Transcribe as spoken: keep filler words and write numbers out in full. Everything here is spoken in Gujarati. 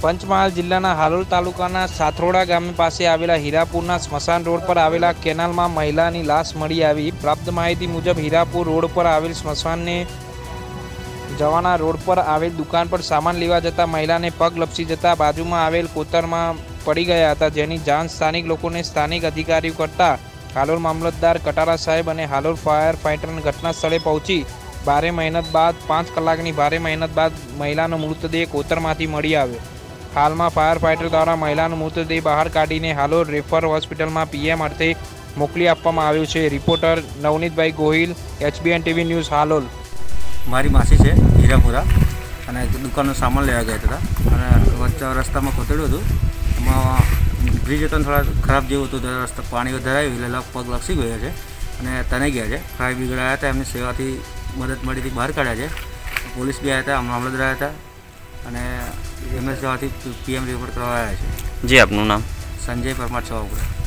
પંચમહાલ જિલ્લાના હાલોલ તાલુકાના સાથરોડા ગામ પાસે આવેલા હીરાપુરના સ્મશાન રોડ પર આવેલા કેનાલમાં મહિલાની લાશ મળી આવી। પ્રાપ્ત માહિતી મુજબ હીરાપુર રોડ પર આવેલ સ્મશાનને જવાના રોડ પર આવેલ દુકાન પર સામાન લેવા જતા મહિલાને પગ લપસી જતા બાજુમાં આવેલ કોતરમાં પડી ગયા હતા, જેની જાણ સ્થાનિક લોકોને સ્થાનિક અધિકારીઓ કરતા હાલોલ મામલતદાર કટારા સાહેબ અને હાલોલ ફાયર ફાઇટર ઘટના સ્થળે પહોંચી ભારે મહેનત બાદ પાંચ કલાકની ભારે મહેનત બાદ મહિલાનો મૃતદેહ કોતરમાંથી મળી આવ્યો। હાલમાં ફાયર ફાઇટર દ્વારા મહિલાનો મૃતદેહ બહાર કાઢીને હાલોલ રેફર હોસ્પિટલમાં પીએમ અર્થે મોકલી આપવામાં આવ્યો છે। Reporter Navneetbhai Gohil, HBN TV news, Halol. મારી માસી છે હીરાપુરા અને દુકાનનો સામાન લેવા ગયા હતા અને વચ્ચે રસ્તામાં ખોતેડ્યું હતું, એમાં બ્રિજ હતો થોડા ખરાબ જેવું હતું, રસ્તા પાણી વધારાયું એટલે પગ લપસી ગયા છે અને તને ગયા છે। ફાયર બ્રિગેડ આવ્યા હતા, એમની સેવાથી મદદ મળીથી બહાર કાઢ્યા છે। પોલીસ બી આવ્યા હતા, મામલતદાર આવ્યા હતા અને એમની સેવાથી પીએમ રિપોર્ટ કરવા આવ્યા છે। જી, આપનું નામ? સંજય પરમાર ચૌહાણ।